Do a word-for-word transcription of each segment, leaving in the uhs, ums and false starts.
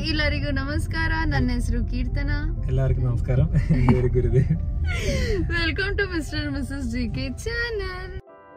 ಎಲ್ಲರಿಗೂ ನಮಸ್ಕಾರ. ನನ್ನ ಹೆಸರು ಕೀರ್ತನಾ. ಎಲ್ಲರಿಗೂ ನಮಸ್ಕಾರ. Very Gurudev. Welcome to mister missus GK channel.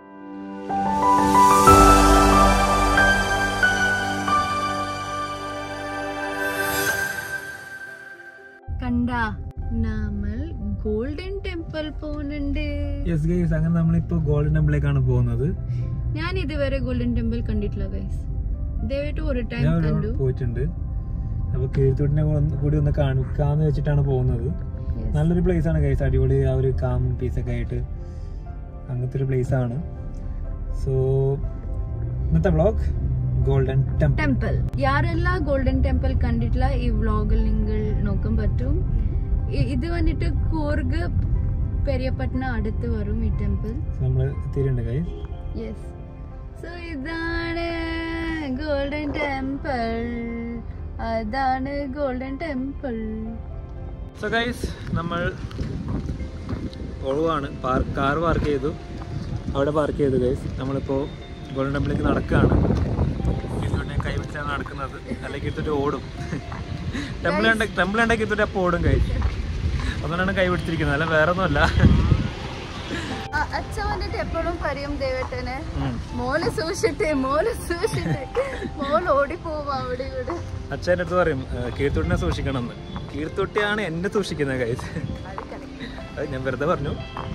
കണ്ട നമ്മൾ ഗോൾഡൻ ടെമ്പിൾ പോകുന്നുണ്ട്. യെസ് ഗൈസ്, അങ്ങനെ നമ്മളിപ്പോ ഗോൾഡൻ ടെമ്പിളിലേക്കാണ് പോകുന്നത്. ഞാൻ ഇതുവരെ ഗോൾഡൻ ടെമ്പിൾ കണ്ടിട്ടില്ല ഗൈസ്. ദയവായിട്ട് ഒരു ടൈം കണ്ടു പോയിട്ടുണ്ട്. അപ്പൊ കീഴ്ത്തോട്ടിനെ കൂടി ഒന്ന് കാണിക്കാന്ന് വെച്ചിട്ടാണ് പോകുന്നത്. നല്ലൊരു പ്ലേസ് ആണ് ഗൈസ്, അടിപൊളി. ആ ഒരു കാം പീസ് ഒക്കെ ആയിട്ട് അങ്ങനത്തെ ഒരു പ്ലേസ് ആണ്. സോ ഇന്നത്തെ വ്ളോഗ് ഗോൾഡൻ ടെമ്പിൾ. ಯಾರೆಲ್ಲ ഗോൾഡൻ ടെമ്പിൾ കണ്ടിട്ടില്ല ഈ വ്ളോഗിൽ നിങ്ങൾ നോക്കാൻ പറ്റും. ഇത് വന്നിട്ട് കൂർഗ് പെരിയപട്ടണ അടുത്ത് വരും ഈ ടെമ്പിൾ. നമ്മൾ എത്തിയിട്ടുണ്ട് ഗൈസ്. യെസ്. സോ ഇതാണ് ഗോൾഡൻ ടെമ്പിൾ. അതാണ് ഗോൾഡൻ ടെമ്പിൾ. സോ ഗൈസ്, നമ്മൾ ഒഴിവാണ്. പാർക്ക് കാർ പാർക്ക് ചെയ്തു, അവിടെ പാർക്ക് ചെയ്തു ഗൈസ്. നമ്മളിപ്പോൾ ഗോൾഡൻ ടെമ്പിളിലേക്ക് നടക്കുകയാണ്. കിത്തോട്ടിനെ കൈവച്ചാണ് നടക്കുന്നത്, അല്ലെങ്കിൽ കിത്തോട്ട് ഓടും. ടെമ്പിൾ കണ്ട ടെമ്പിൾ കണ്ട കിത്തോട്ട് അപ്പോൾ ഓടും ഗൈസ്. അതുകൊണ്ടാണ് കൈ പിടിച്ചിരിക്കുന്നത്, അല്ല വേറെ ഒന്നുമല്ല. അച്ഛൻ വന്നിട്ട് എപ്പോഴും പറയും ദേവേട്ടനെ, മോള് സൂക്ഷിട്ടെ മോള് സൂക്ഷിട്ടെ, മോള് ഓടിപ്പോവും അവിടെ ഇവിടെ. അച്ഛൻ്റെ അടുത്ത് പറയും കീർത്തുട്ടിനെ സൂക്ഷിക്കണം എന്ന്. കീർത്തുട്ടിയാണ് എന്നെ സൂക്ഷിക്കുന്നത് ഗൈസ്. അത് ഞാൻ വെറുതെ പറഞ്ഞു.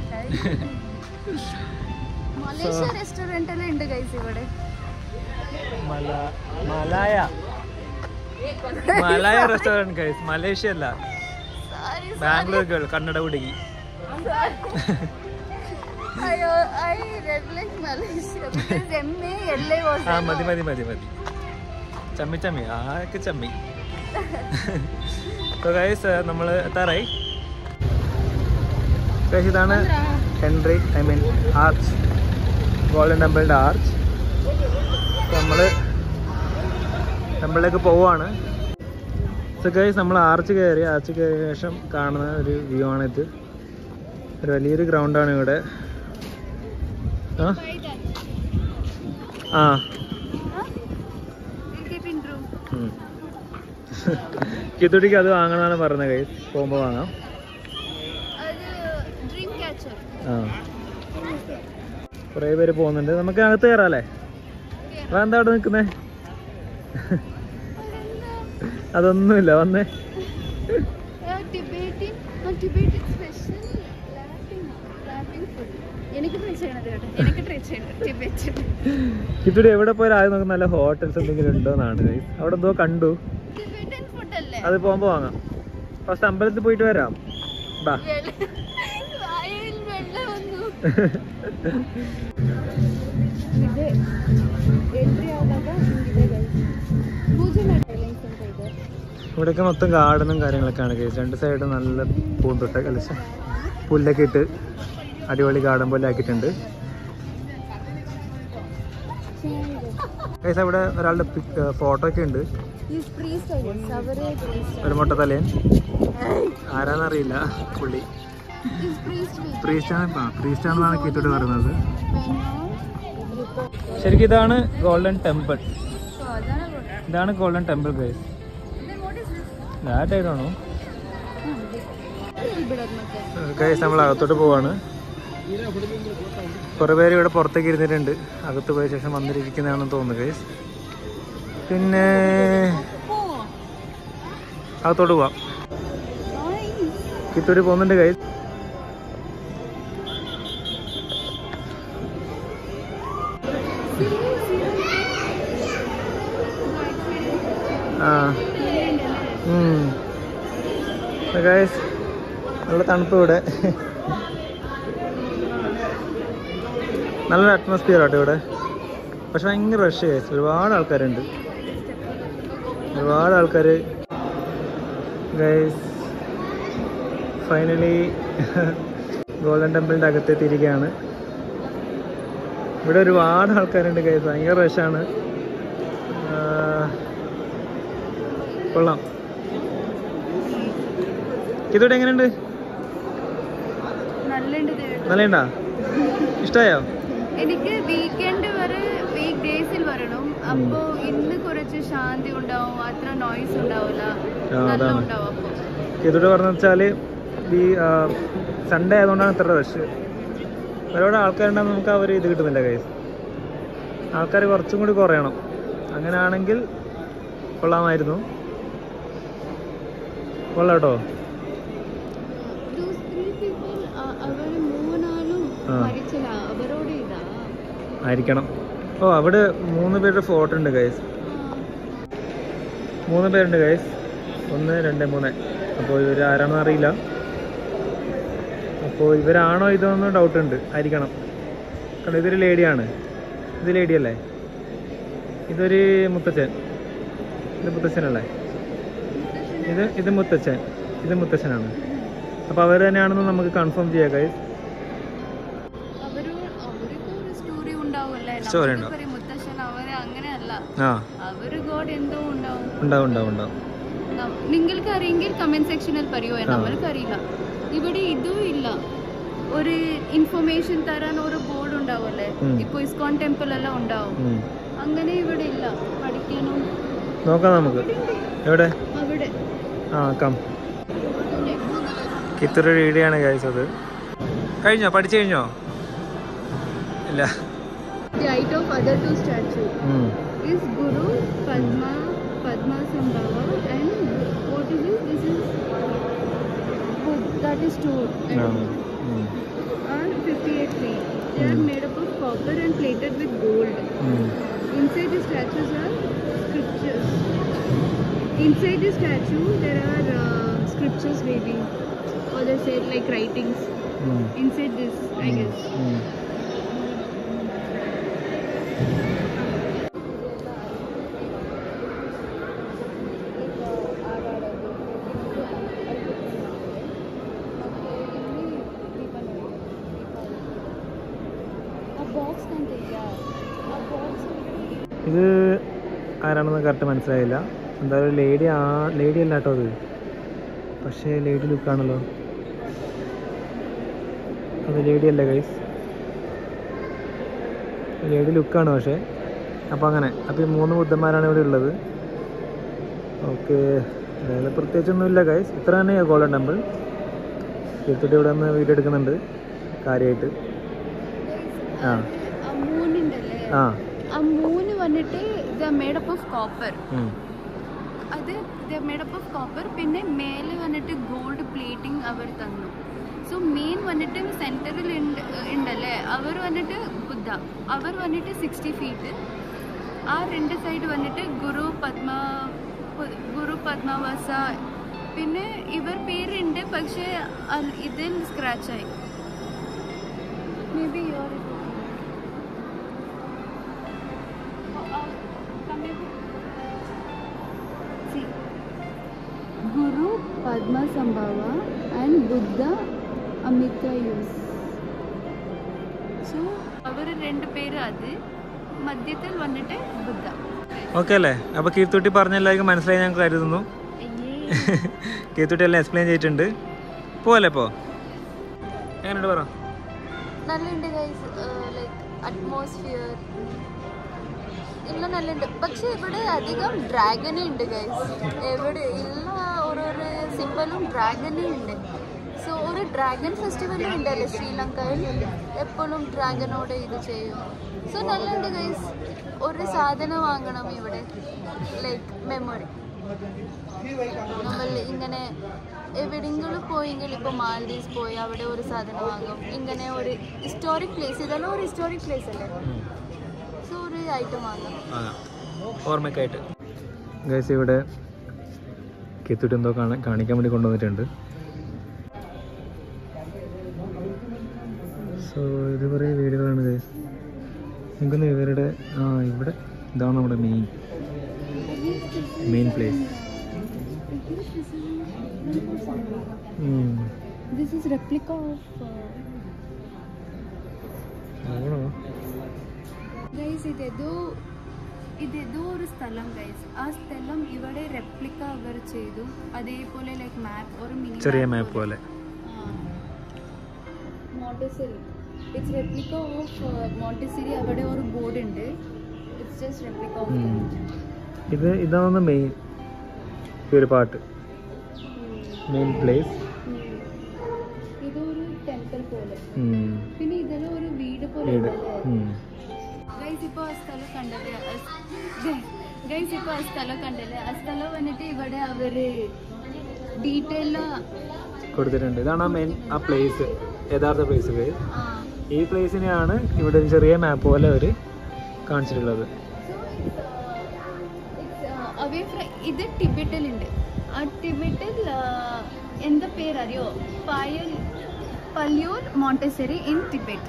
മലേഷ്യ റെസ്റ്റോറന്റ് എല്ലാം ഉണ്ട് ഗൈസ് ഇവിടെ. Malaya Malaya restaurant guys, Malaysia അല്ല, ബാംഗ്ലൂർ ഗേൾ, കന്നഡ കുടുങ്ങി. ആ മതി മതി മതി മതി ചമ്മി ചമ്മി ആക്കെ ചമ്മി. ഗൈസ് നമ്മൾ എത്താറായി. ഇതാണ് Henry, I mean arch, golden ടെമ്പിളിൻ്റെ ആർച്ച്. നമ്മൾ ടെമ്പിളിലേക്ക് പോവുകയാണ്. സോ ഗൈസ്, നമ്മൾ ആർച്ച് കയറി. ആർച്ച് കയറിയ ശേഷം കാണുന്ന ഒരു വ്യൂ ആണിത്. ഒരു വലിയൊരു ഗ്രൗണ്ടാണ് ഇവിടെ. ആ കിത്തുടിക്ക് അത് വാങ്ങണമെന്നാണ് പറഞ്ഞത് കൈസ്. പോകുമ്പോൾ വാങ്ങാം. ആ കുറേ പേര് പോകുന്നുണ്ട്. നമുക്ക് അകത്ത് കയറാല്ലേ? എന്താ അവിടെ നിൽക്കുന്നേ? അതൊന്നുമില്ല, വന്നേ. കിത്തുടി എവിടെ പോയാലും ആദ്യം നമുക്ക് നല്ല ഹോട്ടൽസ് എന്തെങ്കിലും ഉണ്ടോന്നാണ്. അവിടെ എന്തോ കണ്ടു, അത് പോകുമ്പോ വാങ്ങാം. ഫസ്റ്റ് അമ്പലത്തിൽ പോയിട്ട് വരാം. ബാ. ഇവിടെയൊക്കെ മൊത്തം ഗാർഡനും കാര്യങ്ങളൊക്കെയാണ് കേസ്. രണ്ട് സൈഡ് നല്ല പൂന്തോട്ട കളിച്ച പുല്ലൊക്കെ ഇട്ട് അടിപൊളി ഗാർഡൻ പോലെ ആക്കിയിട്ടുണ്ട്. ഗൈസ്, അവിടെ ഒരാളുടെ ഫോട്ടോ ഒക്കെ ഉണ്ട്. ഒരു മൊട്ടത്തലയൻ, ആരാന്നറിയില്ല പുള്ളി. പ്രീസ്റ്റാണ് പ്രീസ്റ്റാണെന്നാണ് കീത്തോട്ട് പറയുന്നത്. ശരിക്കും ഇതാണ് ഗോൾഡൻ ടെമ്പിൾ. ഇതാണ് ഗോൾഡൻ ടെമ്പിൾ ഗൈസ്. ദാറ്റായിട്ടാണോ ഗൈസ്? നമ്മൾ അകത്തോട്ട് പോവാണ്. കുറേ പേര് ഇവിടെ പുറത്തേക്ക് ഇരുന്നിട്ടുണ്ട്. അകത്ത് പോയ ശേഷം വന്നിരിക്കുന്നതാണെന്ന് തോന്നുന്നു ഗൈസ്. പിന്നെ അകത്തോട്ട് പോവാം. കിത്തൂര് പോകുന്നുണ്ട് ഗൈസ്. ആ ഗൈസ്, നല്ല തണുപ്പ് ഇവിടെ. നല്ലൊരു അറ്റ്മോസ്ഫിയർ ആട്ടോ ഇവിടെ. പക്ഷെ ഭയങ്കര റഷ് ഗൈസ്. ഒരുപാട് ആൾക്കാരുണ്ട്, ഒരുപാട് ആൾക്കാർ ഗൈസ്. ഫൈനലി ഗോൾഡൻ ടെമ്പിളിൻ്റെ അകത്തെത്തിയിരിക്കുകയാണ്. ഇവിടെ ഒരുപാട് ആൾക്കാരുണ്ട് ഗൈസ്. ഭയങ്കര റഷാണ്. കൊള്ളാം. ഇതോടെ എങ്ങനെയുണ്ട്? നല്ലുണ്ടാ? ഇഷ്ടമായോ? എനിക്ക് വീക്കെൻഡ് വരെ വീക്ക് ഡേയ്സിൽ വരണം. അപ്പോ ഇന്ന് കുറച്ച് ശാന്തി ഉണ്ടാവും, അത്ര നോയ്സ് ഉണ്ടാവില്ല, നല്ല ഉണ്ടാവും. അപ്പൊ ഇതോട് പറഞ്ഞ വെച്ചാല് ഈ സൺഡേ ആയതുകൊണ്ടാണ് ഇത്ര റഷ്. ഒരുപാട് ആൾക്കാരുണ്ടാകുമ്പോൾ നമുക്ക് അവർ ഇത് കിട്ടുന്നില്ല കൈസ്. ആൾക്കാർ കുറച്ചും കൂടി കുറയണം, അങ്ങനെയാണെങ്കിൽ കൊള്ളാമായിരുന്നു. കൊള്ളാം കേട്ടോ. ആയിരിക്കണം. ഓ അവിടെ മൂന്ന് പേരുടെ ഫോട്ടോ ഉണ്ട് ഗൈസ്, മൂന്ന് പേരുണ്ട് ഗൈസ്, ഒന്ന് രണ്ട് മൂന്ന്. അപ്പോൾ ഇവർ ആരാണെന്ന് അറിയില്ല. അപ്പോൾ ഇവരാണോ ഇതൊന്ന് ഡൗട്ട് ഉണ്ട്, ആയിരിക്കണം. കാരണം ഇതൊരു ലേഡിയാണ്. ഇത് ലേഡിയല്ലേ? ഇതൊരു മുത്തച്ഛൻ. ഇത് മുത്തച്ഛനല്ലേ? ഇത് ഇത് മുത്തച്ഛൻ, ഇത് മുത്തച്ഛനാണ്. അപ്പോൾ അവർ തന്നെയാണെന്ന് നമുക്ക് കൺഫേം ചെയ്യാം ഗൈസ്. സ്റ്റോറി ഉണ്ടാവും. നിങ്ങൾക്ക് അറിയെങ്കിൽ കമന്റ് സെക്ഷനിൽ പറയോ, നമ്മൾക്ക് അറിയില്ല. ഇവിടെ ഇതും ഇല്ല, ഒരു ഇൻഫർമേഷൻ തരാൻ ഒരു ബോർഡ് ഉണ്ടാവുമല്ലേ, ഇപ്പൊ ഇസ്കോൺ ടെമ്പിൾ എല്ലാം ഉണ്ടാവും, അങ്ങനെ ഇവിടെ ഇല്ല. പഠിക്കാനും നോക്കാം നമുക്ക്. എവിടെ? അവിടെ. ആ കം ഇത്ര വീഡിയോയാണ് ഗൈസ്. അത് കഴിഞ്ഞോ? പഠിച്ചു കഴിഞ്ഞോ? ഇല്ല. The height of other two statues mm. is Guru Padma Padma Sambhava and what is this? This is wood that is stored no. mm. are fifty-eight feet. They mm. are made up of copper and plated with gold. Mm. Inside the statues are scriptures. Inside the statue there are uh, scriptures maybe, or they say like writings. Mm. Inside this, mm. I guess. Mm. ഇത് ആരാണെന്ന് correct മനസ്സിലായില്ല. എന്തായാലും lady ആ lady അല്ല കേട്ടോ അത്, പക്ഷേ lady ലുക്കാണല്ലോ. അത് ലേഡി അല്ല ഗൈസ്, ലേഡി ലുക്കാണ് പക്ഷേ. അപ്പോൾ അങ്ങനെ അപ്പോൾ ഈ മൂന്ന് ബുദ്ധന്മാരാണ് ഇവിടെ ഉള്ളത്. ഓക്കെ, വേറെ പ്രത്യേകിച്ചൊന്നുമില്ല ഗൈസ്. ഇത്ര തന്നെയാണ് ഗോൾഡൻ ടെമ്പിൾ. തീർച്ചയായിട്ടും ഇവിടെ നിന്ന് വീഡിയോ എടുക്കുന്നുണ്ട് കാര്യമായിട്ട്. ആ ആ ആ മൂന്ന് വന്നിട്ട് ഇത് മേഡ് അപ്പ് ഓഫ് കോപ്പർ. അത് ഇത് മേഡ് അപ്പ് ഓഫ് കോപ്പർ. പിന്നെ മേലെ വന്നിട്ട് ഗോൾഡ് പ്ലേറ്റിംഗ് അവർ തന്നു. സോ മെയിൻ വന്നിട്ട് സെൻറ്ററിൽ ഉണ്ടല്ലേ, അവർ വന്നിട്ട് ബുദ്ധ, അവർ വന്നിട്ട് സിക്സ്റ്റി ഫീറ്റ്. ആ രണ്ട് സൈഡ് വന്നിട്ട് ഗുരു പത്മ ഗുരു പത്മവാസ. പിന്നെ ഇവർ പേരുണ്ട്, പക്ഷേ ഇതിൽ സ്ക്രാച്ചായി. May be your Guru Padma Sambhava and Buddha Amitaeus. So അവർ രണ്ട് പേര്, അത് മധ്യത്തിൽ വന്നിട്ട് ബുദ്ധ. ഓക്കെ അല്ലേ? അപ്പോൾ കീർത്തുട്ടി പറഞ്ഞ എല്ലാവർക്കും മനസ്സിലായി ഞാൻ കരുതുന്നു. കീർത്തുട്ടി എല്ലാം എക്സ്പ്ലെയിൻ ചെയ്തിട്ടുണ്ട്. പോവല്ലേ ഇപ്പോൾ? എങ്ങനെയുണ്ട് പറ? നല്ലുണ്ട് ഗൈസ്, ലൈക്ക് അറ്റ്മോസ്ഫിയർ എല്ലാം നല്ലുണ്ട്. പക്ഷെ ഇവിടെ അധികം ഡ്രാഗനും ഉണ്ട് ഗൈസ്. എവിടെ എല്ലാ ഓരോരോ സിമ്പലും ഡ്രാഗനും ഉണ്ട്. സോ ഒരു ഡ്രാഗൺ ഫെസ്റ്റിവലും ഉണ്ടല്ലേ ശ്രീലങ്കയിൽ, എപ്പോഴും ഡ്രാഗനോട് ഇത് ചെയ്യും. സോ നല്ലുണ്ട് ഗൈസ്. ഒരു സാധനം വാങ്ങണം ഇവിടെ, ലൈക്ക് മെമ്മറി. നമ്മൾ ഇങ്ങനെ എവിടെയെങ്കിലും പോയെങ്കിൽ ഇപ്പോൾ മാൽഡീവ്സ് പോയി അവിടെ ഒരു സാധനം വാങ്ങും. ഇങ്ങനെ ഒരു ഹിസ്റ്റോറിക് പ്ലേസ്, ഇതെല്ലാം ഒരു ഹിസ്റ്റോറിക് പ്ലേസ് അല്ലേ, സോ ഒരു ഐറ്റം വാങ്ങാം ഓർമ്മയ്ക്കായിട്ട്. ഗൈസ് ഇവിടെ കെത്തിട്ട് എന്തോ കാണിക്കാൻ വേണ്ടി കൊണ്ടുവന്നിട്ടുണ്ട്. സോ ഇത് കുറേ വീടുകളാണ് ഗൈസ്. എനിക്കൊന്ന് ഇവരുടെ ആ ഇവിടെ ഇതാണ് നമ്മുടെ main main place. This is replica of guys. ഇതേതോ ഇതേതോ ഒരു സ്ഥലം ഗൈസ്. ആ സ്ഥലം ഇവിടെ റെപ്ലിക്ക അവർ ചെയ്തു. അതേപോലെ ലൈക്ക് മാപ്പ്, ഒരു മിനി ചെറിയ മാപ്പ് പോലെ. Monastery, it's replica of monastery. അവിടെ ഒരു ബോർഡ് ഉണ്ട്, ഇറ്റ്സ് just replica of ഉം. that. ഇത് ഇതാണ് മെയിൻ ഈ ഒരു പാട്ട് മെയിൻ പ്ലേസ്. ഇതൊരു ടെമ്പിൾ പോലെ, പിന്നെ ഇതെല്ലാം ഒരു വീട് പോലെ വീട്. ഗൈസ്. ഇപ്പോൾ ആ സ്ഥലം കണ്ടത് ഗൈസ് ഇപ്പോൾ ആ സ്ഥലം കണ്ടല്ലേ, ആ സ്ഥലം വന്നിട്ട് ഇവിടെ അവര് ഡീറ്റെയിൽ കൊടുത്തിട്ടുണ്ട്. ഇതാണ് ആ മെയിൻ ആ പ്ലേസ്, യഥാർത്ഥ പ്ലേസ്. ഈ പ്ലേസിനെയാണ് ഇവിടെ ഒരു ചെറിയ മാപ്പ് പോലെ അവർ കാണിച്ചിട്ടുള്ളത്. അവേ ഇത് ടിബറ്റിലുണ്ട്. ആ ടിബറ്റിൽ എന്താ പേരറിയോ? പായൽ പല്യൂർ മോണ്ടെസറി ഇൻ ടിബറ്റ്.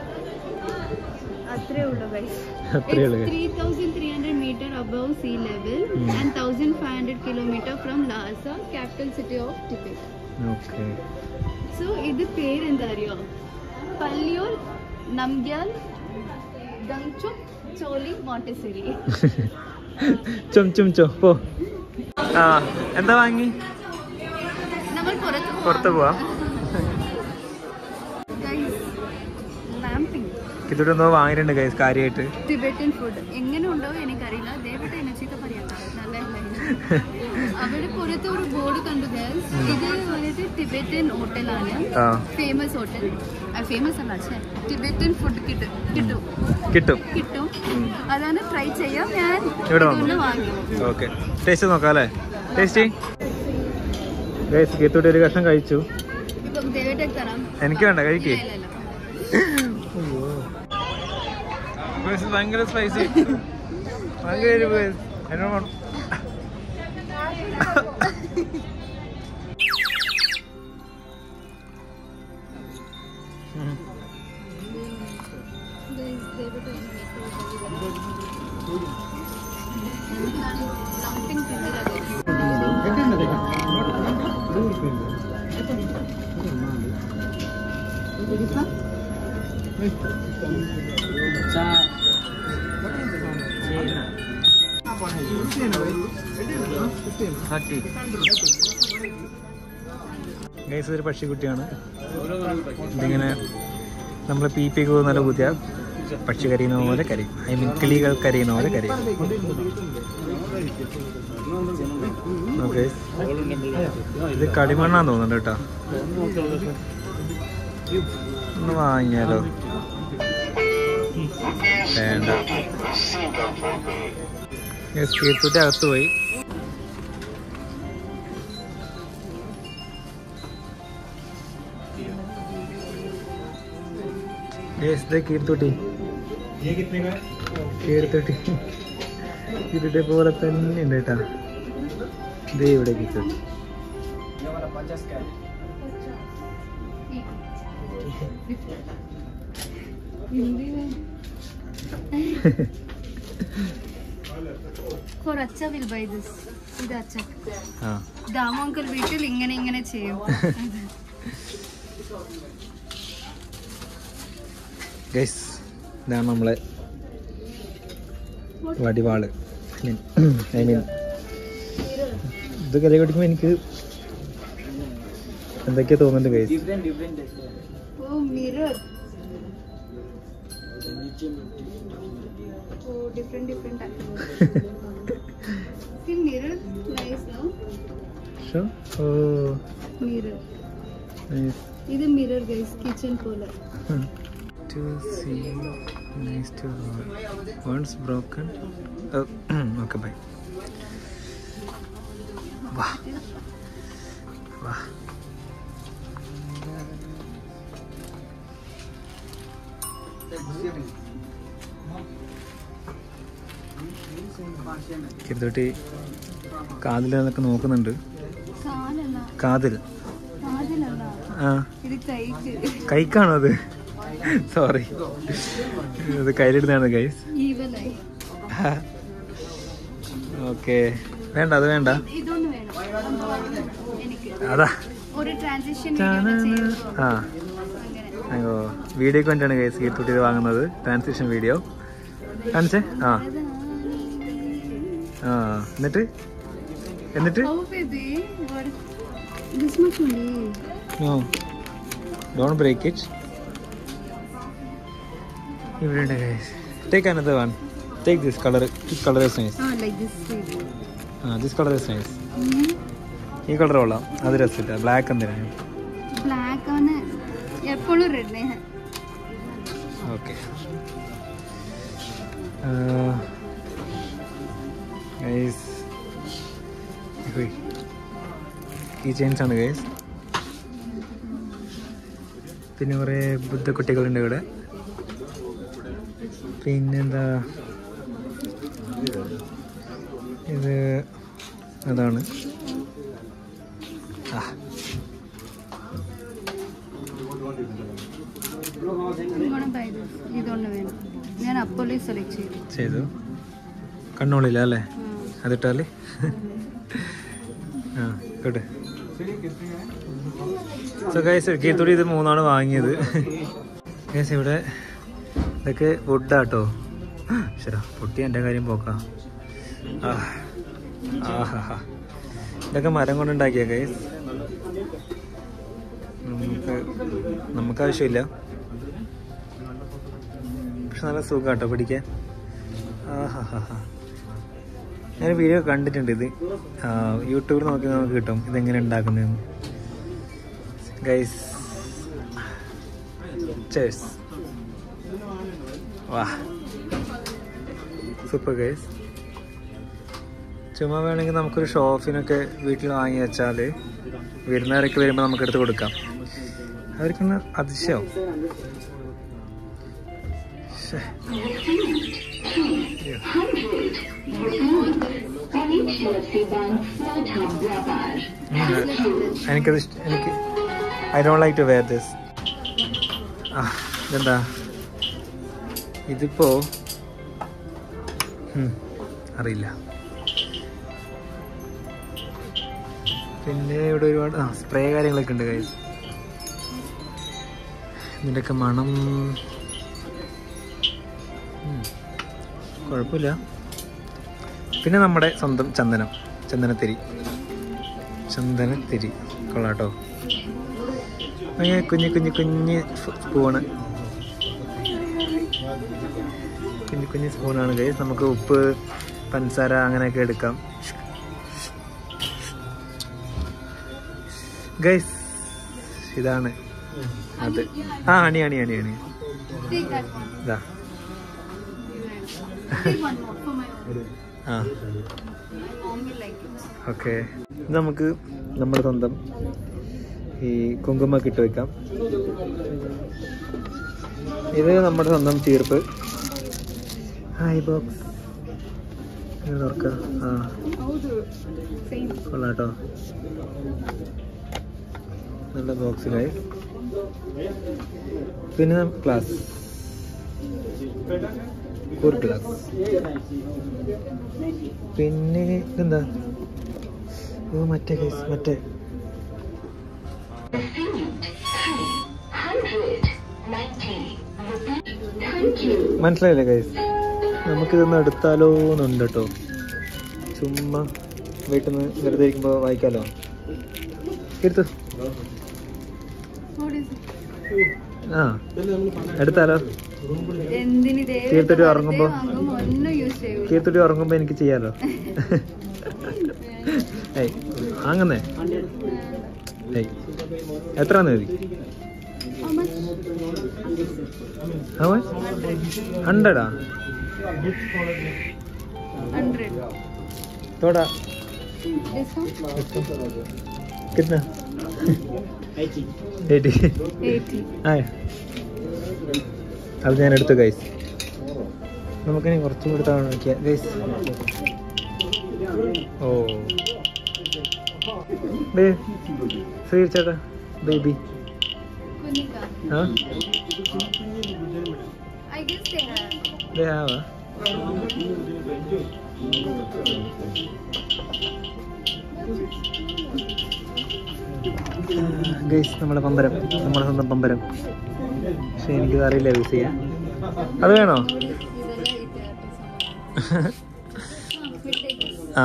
അത്രേ ഉള്ളൂ guys. Three thousand three hundred metre above sea level and thousand five hundred kilometre from Lhasa, capital city of Tibet. So ഇത് പേരെന്താ അറിയോ? പല്യൂർ നംഗ്യാൽ ദങ്ചും ചോലി മോണ്ടെസറി. ചും ചും ചോ പോ. ആ എന്താ വാങ്ങി? നമ്മൾ പുറത്ത് പുറത്ത് പോവാം. ഇതിട്ട് എന്തോ വാങ്ങിയിട്ടുണ്ട് ഗൈസ് കാര്യമായിട്ട്. ടിബറ്റൻ ഫുഡ് എങ്ങനെ ഉണ്ടോ എനിക്കറിയില്ല. ദയവായിട്ട് എന്നെ ചീത്ത പറയാം, നല്ല അവിടെ പുറത്ത് ഒരു ബോർഡ് കണ്ടു ഗൈസ്. ഇത് വന്നിട്ട് ടിബറ്റൻ ഹോട്ടലാണ്, ഫേമസ് ഹോട്ടൽ. ഫേമസ് അല്ല, പക്ഷേ ടിബറ്റൻ ഫുഡ് കിട്ടും കിട്ടും കിട്ടും കിട്ടും അതാണ് ട്രൈ ചെയ്യാം. ഞാൻ ഇവിടെ വാങ്ങി. ഓക്കെ, ടേസ്റ്റ് നോക്കാം അല്ലേ? Tasty guys. ഗീത്തോട്ട് ഒരു കഷ്ണം കഴിച്ചു. ഇപ്പം ദയവായിട്ട് തരാം. എനിക്ക് വേണ്ട, കഴിക്കേ. ഭയങ്കര സ്പൈസി, ഭയങ്കര ഗൈസ് ഒരു പക്ഷിക്കുട്ടിയാണ്. ഇതിങ്ങനെ നമ്മൾ പി പി നല്ല കുത്തിയ പക്ഷി കരയുന്ന പോലെ കരയും. ഐ മീൻ കിളികൾ കരയുന്ന പോലെ കരയും. ഓക്കെ, ഇത് കളിമണ്ണാന്ന് തോന്നുന്നുണ്ട് കേട്ടോ. ഒന്ന് വാങ്ങിയാലോ? വേണ്ട. കീർത്തൂട്ടി അകത്ത് പോയി. കീർത്തൂട്ടി കീർത്തൂട്ടി ഇതിന്റെ പോലെ തന്നെ ഉണ്ട് കേട്ടാ. ഇതേ ഇവിടെ കീർത്തൂട്ടി. ഇത് അച്ഛൻ ദാമോങ്കൽ വീട്ടിൽ ഇങ്ങനെ ഇങ്ങനെ ചെയ്യും. ഗൈസ് ഇതാണ് നമ്മളെ വടിവാള്. ഐ മീൻ ഇത് കല കുടിക്കുമ്പോൾ എനിക്ക് എന്തൊക്കെയാ തോന്നുന്നുണ്ട് guys. Oh mirror. Oh, different different types. See mirror, nice, no? Sure. Oh. Mirror. Nice. This mirror, guys, kitchen pola. To see, nice to hold. Once broken. Oh, okay, bye. Wow. Wow. കിരുത്തോട്ടി കാതിൽ അതൊക്കെ നോക്കുന്നുണ്ട്. കാതിൽ ആ കൈക്കാണോ അത്? Sorry, ഇത് കയ്യിലിടുന്നതാണ് guys. Okay, വേണ്ട അത് വേണ്ട. അതാ ആ അയ്യോ, വീഡിയോക്ക് വേണ്ടിയാണ് ഗൈസ് കിരുത്തോട്ടി ഇത് വാങ്ങുന്നത്. ട്രാൻസിഷൻ വീഡിയോ കാണിച്ചേ. ആ ആ എന്നിട്ട് എന്നിട്ട് നോ ഡോണ്ട് ബ്രേക്ക് ഇറ്റ്. ഇവിടെ ഉണ്ട് guys. Take another one. Take this color. This color is nice. Ah, like this. Ah, this color is nice. Mm-hmm. This color കൊള്ളാം. അത് രസമില്ല. ബ്ലാക്ക് എന്തിനാണ്? Black ആണ് എപ്പോഴും റെഡ്. ഓക്കെ. ഗൈസ് ഈ chains ആണ് ഗൈസ്. പിന്നെ കുറേ ബുദ്ധക്കുട്ടികളുണ്ട് ഇവിടെ. പിന്നെന്താ ഇത് അതാണ്. ആ ഇതൊന്ന് വേണം. ഞാൻ അപ്പോളി സെലക്ട് ചെയ്തു ചെയ്തു കണ്ണോളില്ല അല്ലേ? അതിട്ടാല് ആ കേട്ടെ. സോ ഗൈസ് കീർത്തോടി ഇത് മൂന്നാണ് വാങ്ങിയത്. ഗൈസ് ഇവിടെ ഇതൊക്കെ വുഡാട്ടോ. ശരാ പൊട്ടി എൻ്റെ കാര്യം പോക്കാം. ആ ആഹാ ഇതൊക്കെ മരം കൊണ്ടുണ്ടാക്കിയ ഗൈസ്. നമുക്ക് നമുക്കാവശ്യമില്ല, പക്ഷെ നല്ല സുഖം കേട്ടോ പിടിക്കാൻ. ആഹാ ഹാ ഹാ ഞാൻ വീഡിയോ കണ്ടിട്ടുണ്ട്. ഇത് യൂട്യൂബിൽ നോക്കി നമുക്ക് കിട്ടും ഇതെങ്ങനെ ഉണ്ടാക്കുന്നതെന്ന്. ഗൈസ് ചേഴ്സ്. വാ സൂപ്പർ ഗൈസ്. ചുമ്മാ വേണമെങ്കിൽ നമുക്കൊരു ഷോപ്പിനൊക്കെ വീട്ടിൽ വാങ്ങി വെച്ചാൽ വിരുന്നുകാരൊക്കെ വരുമ്പോൾ നമുക്കെടുത്ത് കൊടുക്കാം. അവർക്കൊന്ന് അതിശയം. എനിക്കത് എനിക്ക് I don't like to wear this. ആ ഇതെന്താ ഇതിപ്പോ അറിയില്ല. പിന്നെ ഇവിടെ ഒരുപാട് ആ സ്പ്രേ കാര്യങ്ങളൊക്കെ ഉണ്ട് കയ്യിൽ. ഇതിൻ്റെയൊക്കെ മണം കുഴപ്പമില്ല. പിന്നെ നമ്മുടെ സ്വന്തം ചന്ദനം, ചന്ദനത്തിരി ചന്ദനത്തിരി കൊള്ളാട്ടോ. അങ്ങനെ കുഞ്ഞ് കുഞ്ഞ് കുഞ്ഞ് സ്പൂണ് കുഞ്ഞ് കുഞ്ഞ് സ്പൂണാണ് ഗൈസ്. നമുക്ക് ഉപ്പ് പഞ്ചസാര അങ്ങനെയൊക്കെ എടുക്കാം ഗൈസ്. ഇതാണ് അത്. ആ അണി അണി അണി അണി ഇതാ. ആ ഓക്കെ. ഇത് നമുക്ക് നമ്മുടെ സ്വന്തം ഈ കുങ്കുമൊക്കെ ഇട്ട് വെക്കാം. ഇത് നമ്മുടെ സ്വന്തം ചീർപ്പ്. ഹായ് ബോക്സ് തുറക്കാം. ആ കൊള്ളാട്ടോ, നല്ല ബോക്സിലായി. പിന്നെ ഗ്ലാസ്, കൂർ ഗ്ലാസ്. പിന്നെ ഇതെന്താ ഓ മറ്റേ കേസ് മറ്റേ മനസ്സിലായില്ലേ കൈസ്? നമുക്കിതൊന്ന് എടുത്താലോ എന്നുണ്ട് കേട്ടോ. ചുമ്മാ വീട്ടിൽ നിന്ന് വെറുതെ ഇരിക്കുമ്പോൾ വായിക്കാലോ. എടുത്തു ആ എടുത്താലോ. കീർത്തിട്ട് ഉറങ്ങുമ്പോ കീർത്തിട്ട് ഉറങ്ങുമ്പോ എനിക്ക് ചെയ്യാലോ. ഏയ് അങ്ങന്നേ ഏയ് എത്രയാന്ന് മതി? ഹൺഡ്രഡാ? തോടാ कितना एटी ആയ. അത് ഞാൻ എടുത്തു ഗൈസ്. നമുക്കിനി കുറച്ചും കൂടി താഴെ നോക്കിയാൽ ഗൈസ്. ഓ ശ്രീ ചേട്ടാ ബേബി. ആ ദേ ആവാ. ഗൈസ് നമ്മളെ പമ്പരം, നമ്മളെ സ്വന്തം പമ്പരം. പക്ഷെ എനിക്കത് അറിയില്ല യൂസ് ചെയ്യാൻ. അത് വേണോ? ആ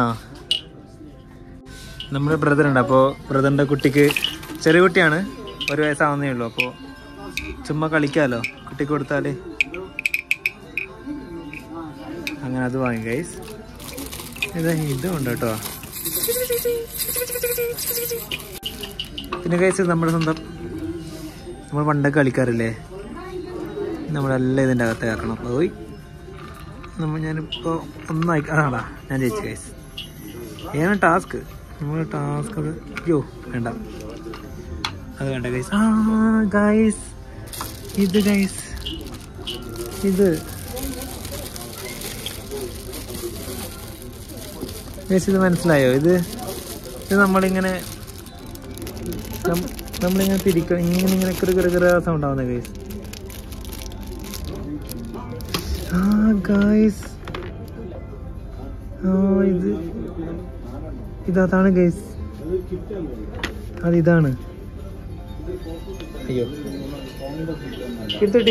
നമ്മുടെ ബ്രദറുണ്ട്. അപ്പോൾ ബ്രദറിൻ്റെ കുട്ടിക്ക് ചെറിയ കുട്ടിയാണ്, ഒരു വയസ്സാവുന്നേ ഉള്ളൂ. അപ്പോൾ ചുമ്മാ കളിക്കാമല്ലോ കുട്ടിക്ക് കൊടുത്താൽ. അങ്ങനെ അങ്ങനെ അത് വാങ്ങി ഗൈസ്. ഇതാ ഇതും ഉണ്ട് കേട്ടോ. പിന്നെ ഗൈസ് നമ്മുടെ സ്വന്തം നമ്മൾ പണ്ടൊക്കെ കളിക്കാറില്ലേ, നമ്മളെല്ലാം ഇതിൻ്റെ അകത്ത് ആക്കണം. പോയി നമ്മൾ ഞാനിപ്പോൾ ഒന്നും അയക്ക അതാടാ ഞാൻ ജയിച്ചു ഗൈസ്. ഏതാണ് ടാസ്ക്? നമ്മൾ ടാസ്ക് അത് അയ്യോ വേണ്ട, അത് വേണ്ട ഗൈസ്. ആ ഗൈസ് ഇത് ഗൈസ് ഇത് ഗൈസ് ഇത് മനസ്സിലായോ? ഇത് ഇത് നമ്മളിങ്ങനെ നമ്മളിങ്ങനെ തിരിക്കണം, ഇങ്ങനെ ഇങ്ങനെ കിറു കിറു കിറ സൗണ്ട് ആവുന്ന ഗൈസ്. ആ ഗൈസ് ആ ഇത് ഇതാണ് ഗൈസ്, അതിതാണ്. അയ്യോ കിട്ടി.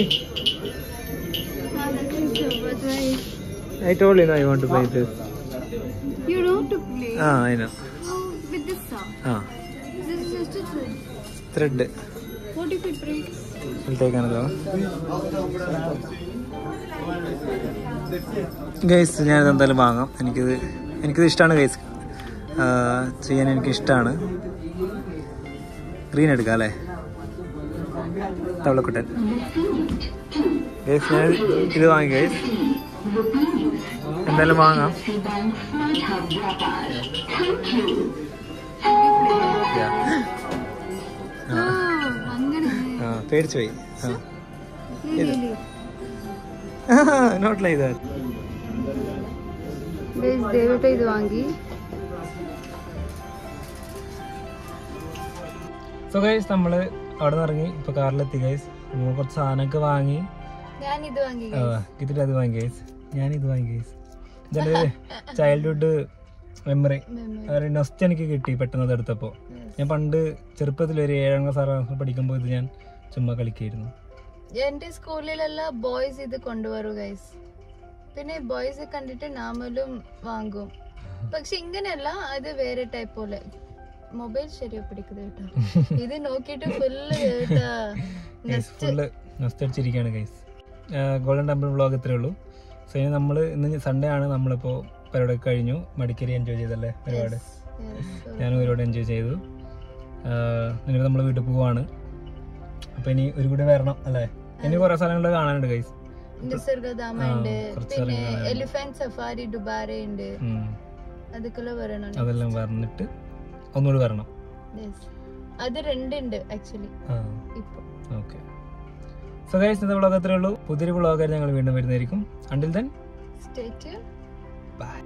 I told you no, I want to play this. You know to play? Ah, I know. Oh, with this sound? Ah. This is just a thread. Thread. What if it breaks? I'll take another one. Guys ഞാനിത് എന്തായാലും വാങ്ങാം. എനിക്കിത് എനിക്കിത് ഇഷ്ടമാണ് guys, ചെയ്യാൻ എനിക്കിഷ്ടമാണ്. Green എടുക്കാം അല്ലേ, തവളക്കുട്ടൻ. ഗൈസ് ഞാൻ ഇത് വാങ്ങി ഗൈസ്, എന്തായാലും വാങ്ങാം. ആ പേടിച്ചു പോയി. Not like that. ദയവായിട്ട് ഇത് വാങ്ങി. സോ ഗൈസ് നമ്മള് അവിടെ നിന്ന് ഇറങ്ങി ഇപ്പൊ കാറിലെത്തി ഗൈസ്. നമ്മൾ കുറച്ച് സാധനമൊക്കെ വാങ്ങി. ഞാനിത് വാങ്ങി കിട്ടിട്ട് അത് വാങ്ങി ഗൈസ്. ഞാനിത് വാങ്ങി ഗൈസ്. ഇതെന്റെ ചൈൽഡ്ഹുഡ് മെമ്മറി, ഒരു നൊസ്റ്റ് എനിക്ക് കിട്ടി പെട്ടെന്ന് എടുത്തപ്പോൾ. ഞാൻ പണ്ട് ചെറുപ്പത്തിൽ ഒരു ഏഴാം ക്ലാസ് ആറാം ക്ലാസ് പഠിക്കുമ്പോൾ ഇത് ഞാൻ ചുമ്മാ കളിക്കായിരുന്നു. എന്റെ സ്കൂളിലെല്ലാം ബോയ്സ് ഇത് കൊണ്ടുവരും ഗൈസ്. പിന്നെ ബോയ്സ് കണ്ടിട്ട് നാമലും വാങ്ങും. പക്ഷെ ഇങ്ങനെയല്ല, അത് വേറെ ടൈപ്പ് പോലെ. മൊബൈൽ ശരിയാ പിടിക്കുന്നത് കേട്ടോ. ഇത് നോക്കിയിട്ട് ഫുള്ള് ഫുള്ള് നൊസ്റ്റ് അടിച്ചിരിക്കുകയാണ് ഗൈസ്. ഗോൾഡൻ ടെമ്പിൾ വ്ളോഗ് ഇത്രയേ ഉള്ളൂ. സോ ഇനി നമ്മൾ ഇന്ന് സൺഡേ ആണ്, നമ്മളിപ്പോൾ പരിപാടി കഴിഞ്ഞു. മടിക്കരി എൻജോയ് ചെയ്തല്ലേ ഒരുപാട്. ഞാനും ഒരുപാട് എൻജോയ് ചെയ്തു. ഇനി നമ്മൾ വീട്ടിൽ പോവാണ്. അപ്പൊ ഇനി ഒരു കൂടി വരണം അല്ലേ? ഇനി കുറെ സ്ഥലങ്ങൾ കാണാനുണ്ട് ഗൈസ്. നിസർഗധാമ ഉണ്ട്, പിന്നെ എലിഫന്റ് സഫാരി ദുബാരെ ഉണ്ട്, അതൊക്കെല്ലാം വരണം. അതെല്ലാം വന്നിട്ട് ഒന്നുകൂടി വരണം. അത് രണ്ടുണ്ട് ആക്ച്വലി ഇപ്പൊ. ഓക്കെ സോ ഗൈസ് ഇന്നത്തെ വ്ളോഗ് അത്രേ ഉള്ളൂ. പുതിയൊരു വ്ളോഗായി ഞങ്ങൾ വീണ്ടും വരുന്നതായിരിക്കും. Until then stay tuned. By.